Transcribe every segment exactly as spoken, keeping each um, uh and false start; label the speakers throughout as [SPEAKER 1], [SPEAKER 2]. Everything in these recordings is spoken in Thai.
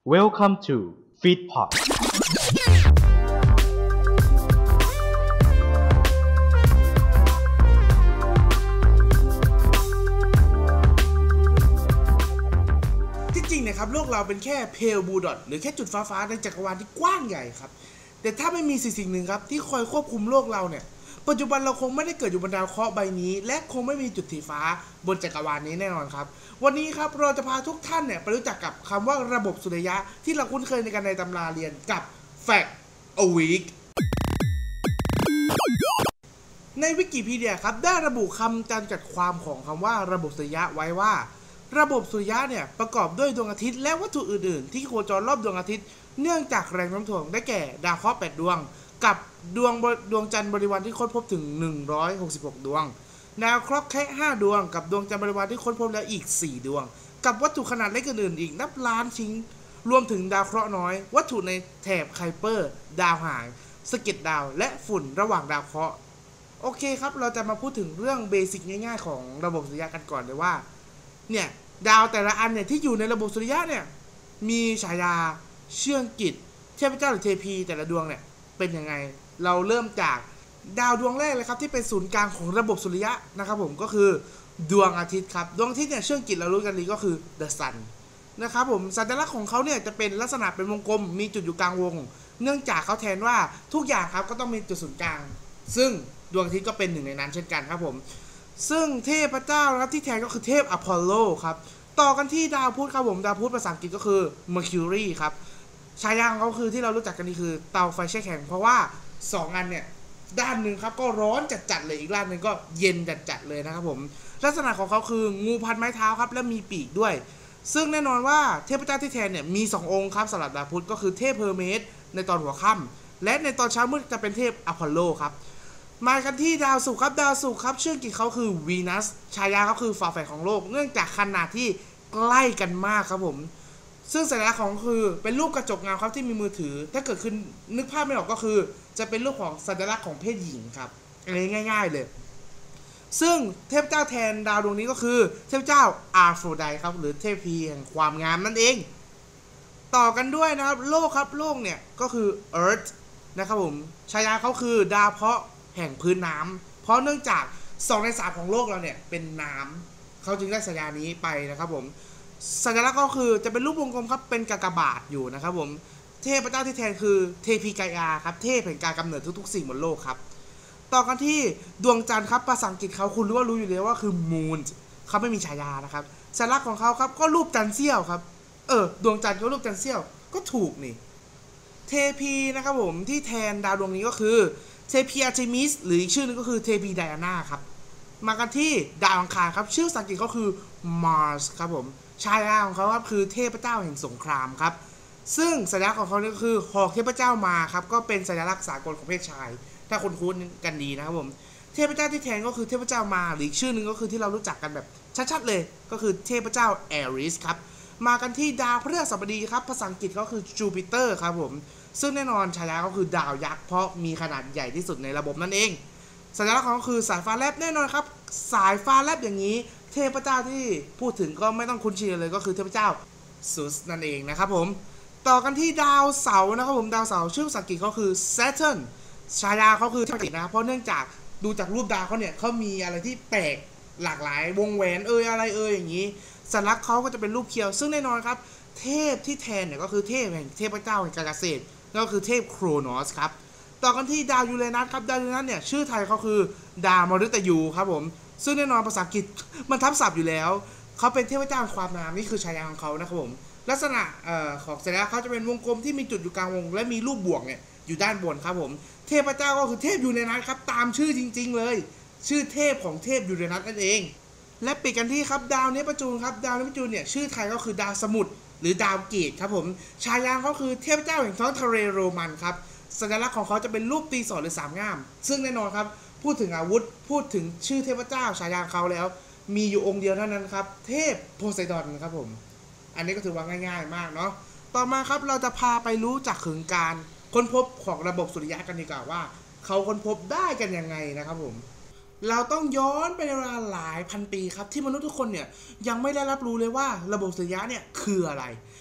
[SPEAKER 1] Welcome to Feedpot ที่จริงนะครับโลกเราเป็นแค่เพลบูดอทหรือแค่จุดฟ้าๆในจักรวาลที่กว้างใหญ่ครับแต่ถ้าไม่มีสิ่งสิ่งหนึ่งครับที่คอยควบคุมโลกเราเนี่ยปัจจุบันเราคงไม่ได้เกิดอยู่บนดาวเคราะห์ใบนี้และคงไม่มีจุดสีฟ้าบนจักรวาลนี้แน่นอนครับวันนี้ครับเราจะพาทุกท่านเนี่ยไปรู้จักกับคำว่าระบบสุริยะที่เราคุ้นเคยในการในตำราเรียนกับ Fact a Week ในวิกิพีเดียครับได้ระบุคำจำกัดความของคำว่าระบบสุริยะไว้ว่าระบบสุริยะเนี่ยประกอบด้วยดวงอาทิตย์และวัตถุอื่นๆที่โคจรรอบดวงอาทิตย์เนื่องจากแรงโน้มถ่วงได้แก่ดาวเคราะห์แปดดวงกับดวงดวงจันทร์บริวารที่ค้นพบถึงหนึ่งร้อยหกสิบหกดวงดาวเคราะห์แค่ห้าดวงกับดวงจันทร์บริวารที่ค้นพบแล้วอีกสี่ดวงกับวัตถุขนาดเล็กอื่นๆอีกนับล้านชิ้นรวมถึงดาวเคราะห์น้อยวัตถุในแถบไคเปอร์ดาวหางสะเก็ดดาวและฝุ่นระหว่างดาวเคราะห์โอเคครับเราจะมาพูดถึงเรื่องเบสิกง่ายๆของระบบสุริยะกันก่อนเลยว่าเนี่ยดาวแต่ละอันเนี่ยที่อยู่ในระบบสุริยะเนี่ยมีฉายาเชื่องกิจเทพเจ้าหรือเทพีแต่ละดวงเนี่ยเป็นยังไงเราเริ่มจากดาวดวงแรกเลยครับที่เป็นศูนย์กลางของระบบสุริยะนะครับผมก็คือดวงอาทิตย์ครับดวงอาทิตย์เนี่ยเชื่องกิจเรารู้กันดีก็คือ The Sun นะครับผมสัญลักษณ์ของเขาเนี่ยจะเป็นลักษณะเป็นวงกลมมีจุดอยู่กลางวงเนื่องจากเขาแทนว่าทุกอย่างครับก็ต้องมีจุดศูนย์กลางซึ่งดวงอาทิตย์ก็เป็นหนึ่งในนั้นเช่นกันครับผมซึ่งเทพเจ้าครับที่แทนก็คือเทพอพอลโลครับต่อกันที่ดาวพุธครับผมดาวพุธภาษาอังกฤษก็คือ Mercury ครับฉายาของเขาคือที่เรารู้จักกันนี่คือเตาไฟแช่แข็งเพราะว่าสองอันเนี่ยด้านหนึ่งครับก็ร้อนจัดๆเลยอีกด้านหนึ่งก็เย็นจัดๆเลยนะครับผมลักษณะของเขาคืองูพันไม้เท้าครับและมีปีกด้วยซึ่งแน่นอนว่าเทพเจ้าที่แทนเนี่ยมีสององค์ครับสำหรับดาวพุธก็คือเทพเฮอร์เมสในตอนหัวค่ำและในตอนเช้ามืดจะเป็นเทพอพอลโลครับมากันที่ดาวศุกร์ครับดาวศุกร์ครับชื่อกิจเขาคือวีนัสฉายาเขาคือฝาแฝดของโลกเนื่องจากขนาดที่ใกล้กันมากครับผมซึ่งสัญลักษณ์ของคือเป็นรูปกระจกเงาครับที่มีมือถือถ้าเกิดขึ้นนึกภาพไม่ออกก็คือจะเป็นรูปของสัญลักษณ์ของเพศหญิงครับง่ายๆเลยซึ่งเทพเจ้าแทนดาวดวงนี้ก็คือเทพเจ้าอาร์โฟไดครับหรือเทพีแห่งความงามนั่นเองต่อกันด้วยนะครับโลกครับโลกเนี่ยก็คือ Earth นะครับผมฉายาเขาคือดาวเพาะแห่งพื้นน้ำเพราะเนื่องจากสองในสามของโลกเราเนี่ยเป็นน้ำเขาจึงได้ฉายานี้ไปนะครับผมสัญลักษณ์ก็คือจะเป็นรูปวงกลมครับเป็นกากบาทอยู่นะครับผมเทพเจ้าที่แทนคือเทพีไกอาครับเทพแห่งการกำเนิดทุกๆสิ่งบนโลกครับต่อกันที่ดวงจันทร์ครับภาษาอังกฤษเขาคุณรู้ว่ารู้อยู่แล้วว่าคือ moon เขาไม่มีฉายานะครับสัญลักษณ์ของเขาครับก็รูปจันทร์เสี้ยวครับเออดวงจันทร์ก็รูปจันทร์เสี้ยวก็ถูกนี่เทพีนะครับผมที่แทนดาวดวงนี้ก็คือเทพีอาร์เทมิสหรืออีกชื่อนึงก็คือเทพีไดอาน่าครับมากันที่ดาวอังคารครับชื่อภาษาอังกฤษก็คือ Mars ครับผมฉายาของเขาครับคือเทพเจ้าแห่งสงครามครับซึ่งสัญลักษณ์ของเขานี่ก็คือหอกเทพเจ้ามาครับก็เป็นสัญลักษณ์สากลของเพศชายถ้าคนคุ้นกันดีนะครับผมเทพเจ้าที่แทนก็คือเทพเจ้ามาหรืออีกชื่อนึงก็คือที่เรารู้จักกันแบบชัดๆเลยก็คือเทพเจ้าแอริสครับมากันที่ดาวพฤหัสบดีครับภาษาอังกฤษก็คือจูปิเตอร์ครับผมซึ่งแน่นอนฉายาก็คือดาวยักษ์เพราะมีขนาดใหญ่ที่สุดในระบบนั่นเองสัญลักษณ์ของเขาคือสายฟ้าแลบแน่นอนครับสายฟ้าแลบอย่างนี้เทพเจ้าที่พูดถึงก็ไม่ต้องคุ้นชินเลยก็คือเทพเจ้าซูสนั่นเองนะครับผมต่อกันที่ดาวเสาร์นะครับผมดาวเสาร์ชื่อภาษาอังกฤษเขาคือ Saturn ฉายาเขาคือเทพกิจนะครับเพราะเนื่องจากดูจากรูปดาวเขาเนี่ยเขามีอะไรที่แปลกหลากหลายวงแหวนเอ่ยอะไรเอ่ยอย่างนี้สัญลักษณ์เขาก็จะเป็นรูปเคียวซึ่งแน่นอนครับเทพที่แทนเนี่ยก็คือเทพแห่งเทพเจ้าแห่งการเกษตรก็คือเทพโครโนสครับต่อกันที่ดาวยูเรนัสครับดาวยูเรนัสเนี่ยชื่อไทยเขาคือดาวมฤตยูครับผมซึ่งแน่นอนภาษาอังกฤษมันทับศัพท์อยู่แล้วเขาเป็นเทพเจ้าความงามนี่คือฉายาของเขานะครับผมลักษณะเอ่อของสัญลักษณ์เขาจะเป็นวงกลมที่มีจุดอยู่กลางวงและมีรูปบวกเนี่ยอยู่ด้านบนครับผมเทพเจ้าก็คือเทพยูเรนัสครับตามชื่อจริงๆเลยชื่อเทพของเทพยูเรนัสนั่นเองและปิดกันที่ครับดาวเนปจูนครับดาวเนปจูนเนี่ยชื่อไทยก็คือดาวสมุทรหรือดาวเกตครับผมฉายาเขาคือเทพเจ้าแห่งท้องทะเลโรมันครับสัญลักษณ์ของเขาจะเป็นรูปตีศรหรือสามง่ามซึ่งแน่นอนครับพูดถึงอาวุธพูดถึงชื่อเทพเจ้าฉายาเขาแล้วมีอยู่องค์เดียวเท่านั้นครับเทพโพไซดอนครับผมอันนี้ก็ถือว่าง่ายๆมากเนาะต่อมาครับเราจะพาไปรู้จักถึงการค้นพบของระบบสุริยะกันดีกว่าว่าเขาค้นพบได้กันยังไงนะครับผมเราต้องย้อนไปในเวลาหลายพันปีครับที่มนุษย์ทุกคนเนี่ยยังไม่ได้รับรู้เลยว่าระบบสุริยะเนี่ยคืออะไร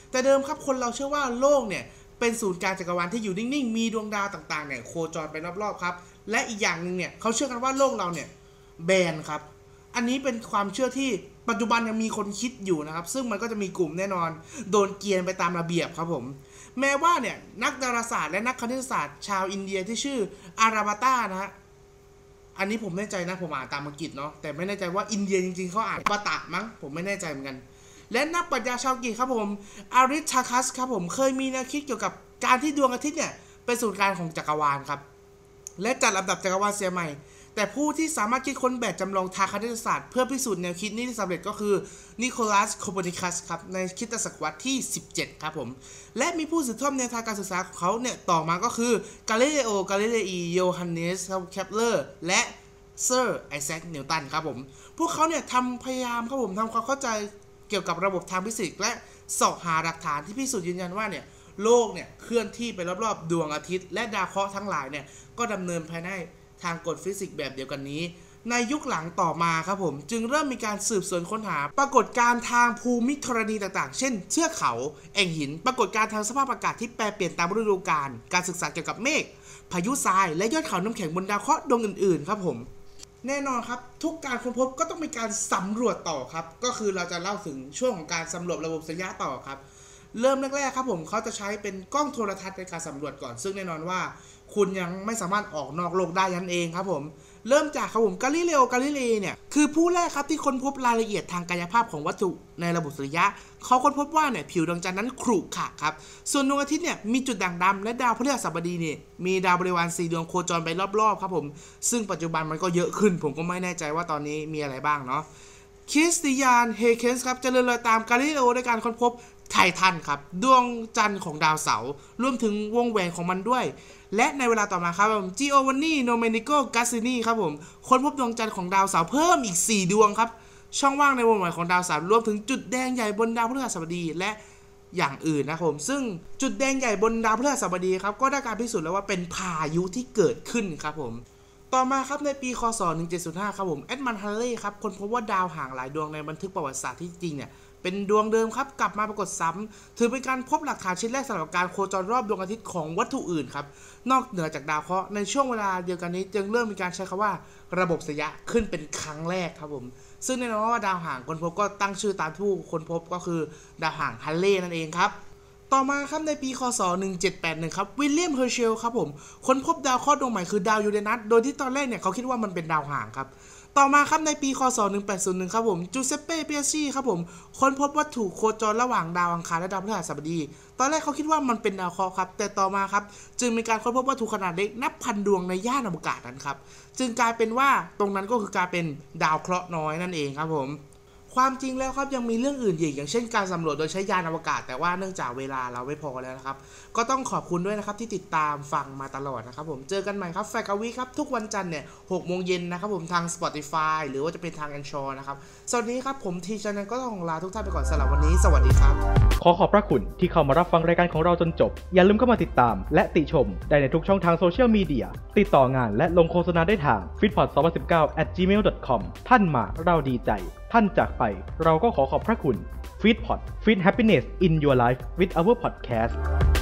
[SPEAKER 1] แต่เดิมครับคนเราเชื่อว่าโลกเนี่ยเป็นศูนย์กลางจักรวาลที่อยู่นิ่งๆมีดวงดาวต่างๆเนี่ยโคจรไปรอบๆครับและอีกอย่างนึงเนี่ยเขาเชื่อกันว่าโลกเราเนี่ยแบนครับอันนี้เป็นความเชื่อที่ปัจจุบันยังมีคนคิดอยู่นะครับซึ่งมันก็จะมีกลุ่มแน่นอนโดนเกณฑ์ไปตามระเบียบครับผมแม้ว่าเนี่ยนักดาราศาสตร์และนักคณิตศาสตร์ชาวอินเดียที่ชื่ออาราบาตานะฮะอันนี้ผมแน่ใจนะผมอ่านตามอังกฤษเนาะแต่ไม่แน่ใจว่าอินเดียจริงๆเขาอ่านบาตะมั้งผมไม่แน่ใจเหมือนกันและนักปรัชญาชาวกรีกครับผมอาริสทาคัสครับผมเคยมีแนวคิดเกี่ยวกับการที่ดวงอาทิตย์เนี่ยเป็นศูนย์กลางของจักรวาลครับและจัดลำดับจักรวาลเสียใหม่แต่ผู้ที่สามารถคิดค้นแบบจำลองทางคณิตศาสตร์เพื่อพิสูจน์แนวคิดนี้ได้สำเร็จก็คือนิโคลัสโคเปอร์นิคัสครับในคริสตศตวรรษที่สิบเจ็ดครับผมและมีผู้สืบทอดแนวทางการศึกษาของเขาเนี่ยต่อมาก็คือกาลิเลโอกาลิเลอีโยฮันเนสเคปเลอร์และเซอร์ไอแซคนิวตันครับผมพวกเขาเนี่ยทำพยายามครับผมทำความเข้าใจเกี่ยวกับระบบทางฟิสิกส์และเสาะหาหลักฐานที่พิสูจน์ยืนยันว่าเนี่ยโลกเนี่ยเคลื่อนที่ไปรอบๆดวงอาทิตย์และดาวเคราะห์ทั้งหลายเนี่ยก็ดำเนินภายในทางกฎฟิสิกส์แบบเดียวกันนี้ในยุคหลังต่อมาครับผมจึงเริ่มมีการสืบสวนค้นหาปรากฏการณ์ทางภูมิธรณีต่างๆเช่นเทือกเขาแอ่งหินปรากฏการณ์ทางสภาพอากาศที่แปรเปลี่ยนตามฤดูกาลการศึกษาเกี่ยวกับเมฆพายุทรายและยอดเขาน้ำแข็งบนดาวเคราะห์ดวงอื่นๆครับผมแน่นอนครับทุกการค้นพบก็ต้องมีการสำรวจต่อครับก็คือเราจะเล่าถึงช่วงของการสำรวจระบบสุริยะต่อครับเริ่มแรกๆครับผมเขาจะใช้เป็นกล้องโทรทัศน์ในการสำรวจก่อนซึ่งแน่นอนว่าคุณยังไม่สามารถออกนอกโลกได้นั่นเองครับผมเริ่มจากครับผมกาลิเลโอกาลิเลเนี่ยคือผู้แรกครับที่ค้นพบรายละเอียดทางกายภาพของวัตถุในระบบสุริยะเขาค้นพบว่าเนี่ยผิวดวงจันทร์นั้นขรุขระครับส่วนดวงอาทิตย์เนี่ยมีจุดด่างดำและดาวพฤหัสบดีเนี่ยมีดาวบริวารสี่ดวงโคจรไปรอบๆครับผมซึ่งปัจจุบันมันก็เยอะขึ้นผมก็ไม่แน่ใจว่าตอนนี้มีอะไรบ้างเนาะคริสติยานเฮเคนส์ครับจะเดินรอยตามกาลิเลโอในการค้นพบไททันครับดวงจันทร์ของดาวเสาร์รวมถึงวงแหวนของมันด้วยและในเวลาต่อมาครับผมจิโอวานนีโนเมนิโกกัสซินีครับผมค้นพบดวงจันทร์ของดาวเสาร์เพิ่มอีกสี่ดวงครับช่องว่างในวงแหวนของดาวเสาร์รวมถึงจุดแดงใหญ่บนดาวพฤหัสบดีและอย่างอื่นนะครับผมซึ่งจุดแดงใหญ่บนดาวพฤหัสบดีครับก็ได้การพิสูจน์แล้วว่าเป็นพายุที่เกิดขึ้นครับผมต่อมาครับในปีคศหนึ่งพันเจ็ดร้อยห้าครับผมเอ็ดมันด์ฮัลเลย์ครับค้นพบว่าดาวห่างหลายดวงในบันทึกประวัติศาสตร์ที่จริงเนี่ยเป็นดวงเดิมครับกลับมาปรากฏซ้ำถือเป็นการพบหลักฐานชิ้นแรกสำหรับการโคจรรอบดวงอาทิตย์ของวัตถุอื่นครับนอกเหนือจากดาวเคราะห์ในช่วงเวลาเดียวกันนี้จึงเริ่มมีการใช้คำว่าระบบสุริยะขึ้นเป็นครั้งแรกครับผมซึ่งแน่นอนว่าดาวห่างคนพบก็ตั้งชื่อตามผู้คนพบก็คือดาวห่างฮัลเลย์นั่นเองครับต่อมาครับในปีคศหนึ่งพันเจ็ดร้อยแปดสิบเอ็ดครับวิลเลียมเฮอร์เชลครับผมค้นพบดาวเคราะห์ดวงใหม่คือดาวยูเรนัสโดยที่ตอนแรกเนี่ยเขาคิดว่ามันเป็นดาวห่างครับต่อมาครับในปีคศหนึ่งพันแปดร้อยหนึ่งครับผมจูเซปเป้เปียซี่ครับผมค้นพบวัตถุโคจรระหว่างดาวอังคารและดาวพฤหัสบดีตอนแรกเขาคิดว่ามันเป็นดาวเคราะห์ครับแต่ต่อมาครับจึงมีการค้นพบวัตถุขนาดเล็กนับพันดวงในย่านอวกาศนั้นครับจึงกลายเป็นว่าตรงนั้นก็คือกลายเป็นดาวเคราะห์น้อยนั่นเองครับผมความจริงแล้วครับยังมีเรื่องอื่นอีกอย่างเช่นการสำรวจโดยใช้ยานอวกาศแต่ว่าเนื่องจากเวลาเราไม่พอแล้วนะครับก็ต้องขอบคุณด้วยนะครับที่ติดตามฟังมาตลอดนะครับผมเจอกันใหม่ครับแฟกวีครับทุกวันจันทร์เนี่ยหกโมงเย็นนะครับผมทาง Spotify หรือว่าจะเป็นทาง Anchor นะครับสวัสดีครับผมทีชันนันก็ต้องลาทุกท่านไปก่อนสำหรับวันนี้สวัสดีครับ
[SPEAKER 2] ขอขอบพระคุณที่เข้ามารับฟังรายการของเราจนจบอย่าลืมเข้ามาติดตามและติชมได้ในทุกช่องทางโซเชียลมีเดียติดต่องานและลงโฆษณาได้ทาง ฟีดพอด สองพันสิบเก้า แอท จีเมล ดอท คอม ท่านมาเราดีใจท่านจากไปเราก็ขอขอบพระคุณ ฟีดพอด Feed Happiness in Your Life with our podcast